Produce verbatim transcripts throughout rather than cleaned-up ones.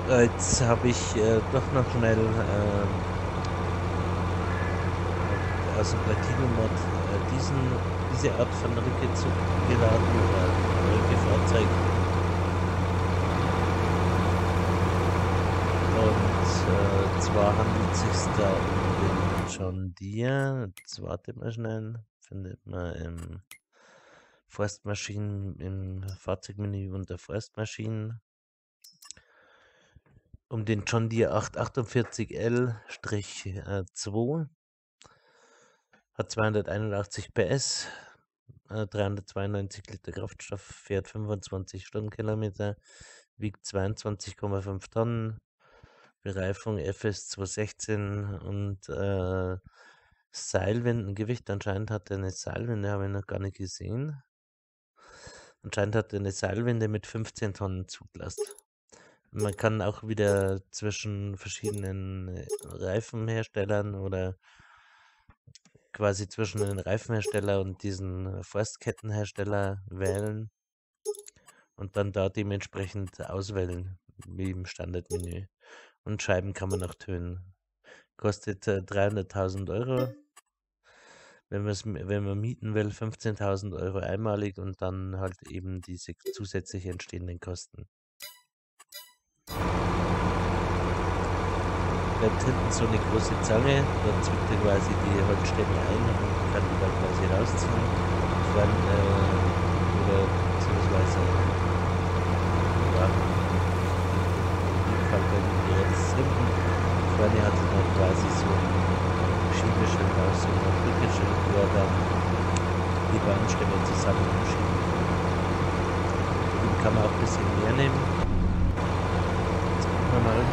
Äh, Jetzt habe ich äh, doch noch schnell ähm, aus dem Platinum-Mod äh, diesen, diese Art von Rückezug geladen oder Rückefahrzeug. Und äh, zwar handelt es sich da um den John Deere. Jetzt warte mal schnell, findet man im Forstmaschinen, im Fahrzeugmenü unter Forstmaschinen. Um den John Deere achthundertachtundvierzig L zwei. Hat zweihunderteinundachtzig P S, äh, dreihundertzweiundneunzig Liter Kraftstoff, fährt fünfundzwanzig Stundenkilometer, wiegt zweiundzwanzig Komma fünf Tonnen, Bereifung F S zweihundertsechzehn und äh, Seilwindengewicht. Anscheinend hat er eine Seilwinde, habe ich noch gar nicht gesehen. Anscheinend hat er eine Seilwinde mit fünfzehn Tonnen Zuglast. Man kann auch wieder zwischen verschiedenen Reifenherstellern oder quasi zwischen den Reifenhersteller und diesen Forstkettenhersteller wählen und dann da dementsprechend auswählen, wie im Standardmenü. Und Scheiben kann man auch tönen. Kostet äh, dreihunderttausend Euro. Wenn, wenn man mieten will, fünfzehntausend Euro einmalig und dann halt eben diese zusätzlich entstehenden Kosten. Bleibt hinten so eine große Zange, dann zwickt er quasi die Holzstämme ein und kann die dann quasi rausziehen. Vorn, äh, oder beziehungsweise, ja, in dem Fall bei dem Gerät ist es hinten. Vorne hat er dann quasi so ein Schiebeschild raus, so ein Rückenschild, wo er dann die Bahnstämme zusammenschieben kann. Den kann man auch ein bisschen mehr nehmen. Jetzt gucken wir mal.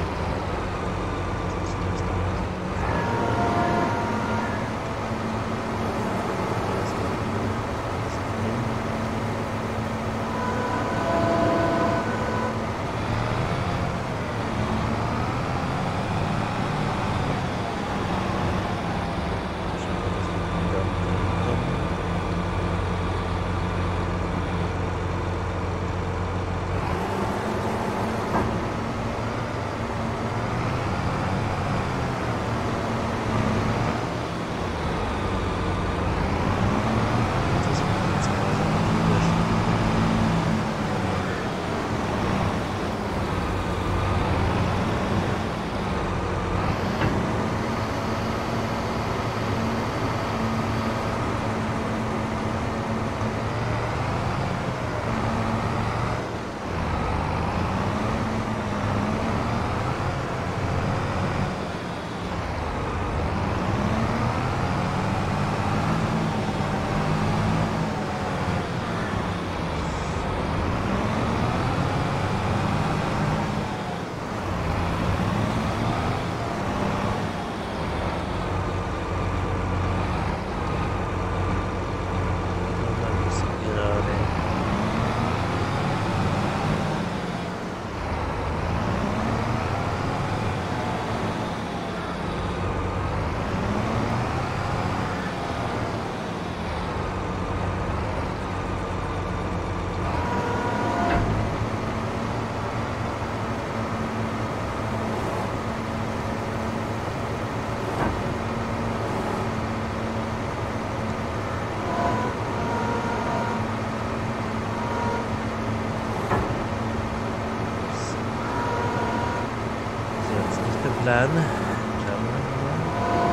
Plan. Schauen wir mal.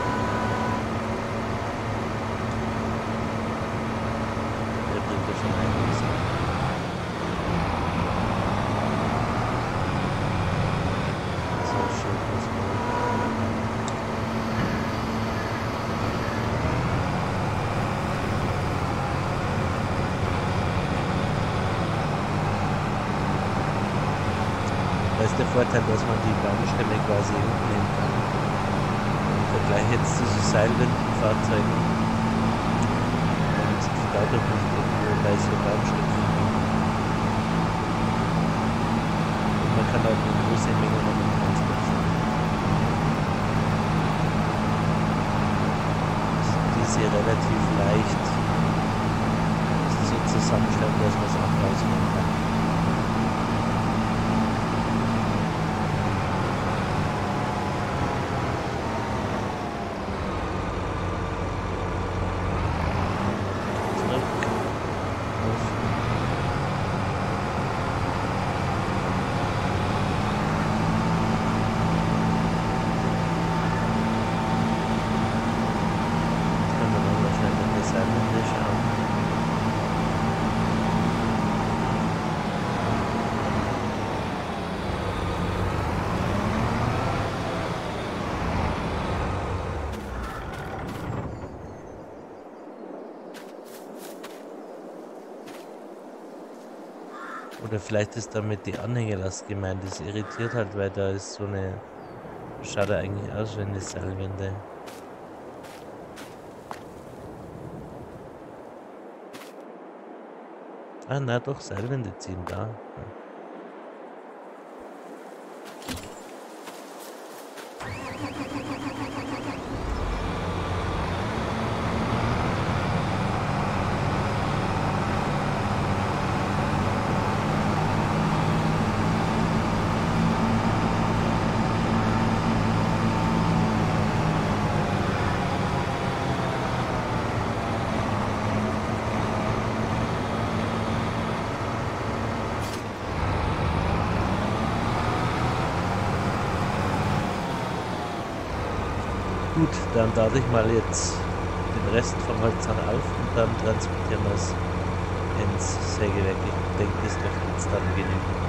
Der bringt ja schon einiges an. So schön, was man. Da ist der Vorteil, dass man die Baumstämme quasi mitnehmen kann. Im Vergleich jetzt zu so Seilwindenfahrzeugen. Und dadurch nicht irgendwo bei so Baumstämmen. Und man kann auch eine große Menge damit transportieren. Diese relativ leicht so zusammenstellen, dass man es auch rausnehmen kann. Oder vielleicht ist damit die Anhängerlast gemeint. Das irritiert halt, weil da ist so eine, schaut er eigentlich aus wie eine Seilwinde. Ah, na doch, Seilwinde ziehen da. Ja. Gut, dann lade ich mal jetzt den Rest vom Holzhahn auf und dann transportieren wir es ins Sägewerk. Ich denke, das dürfte jetzt dann genügen.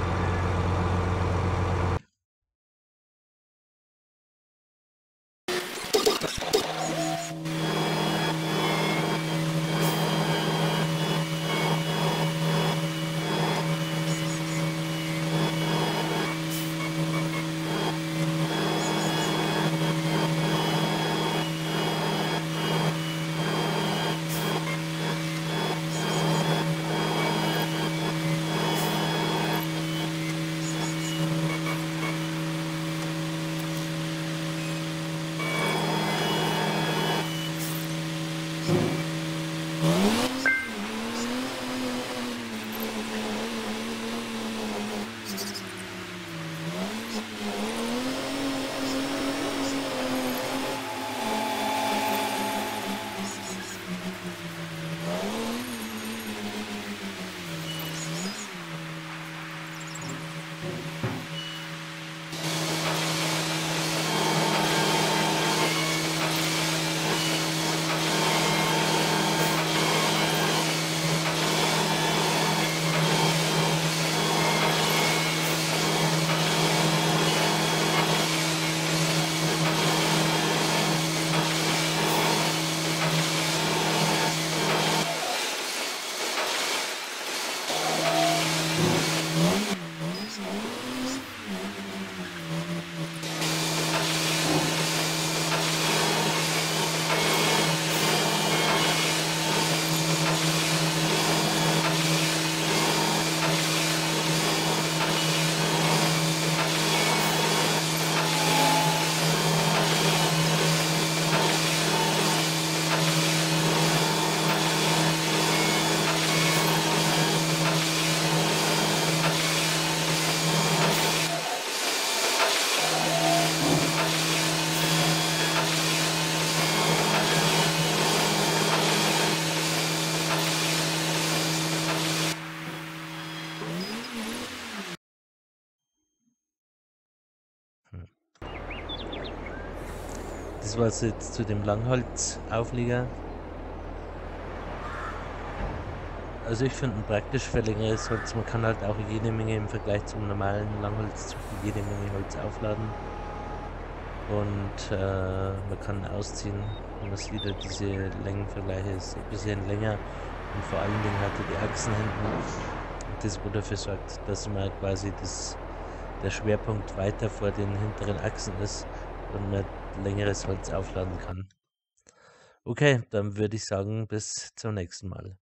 Das war es jetzt zu dem Langholzauflieger. Also ich finde ihn praktisch für längeres Holz. Man kann halt auch jede Menge im Vergleich zum normalen Langholzzug jede Menge Holz aufladen. Und äh, man kann ausziehen. Und man sieht halt, diese Längenvergleiche ist ein bisschen länger. Und vor allen Dingen hat er die Achsen hinten. Das, wo dafür sorgt, dass man quasi das, der Schwerpunkt weiter vor den hinteren Achsen ist und man längeres Holz aufladen kann. Okay, dann würde ich sagen, bis zum nächsten Mal.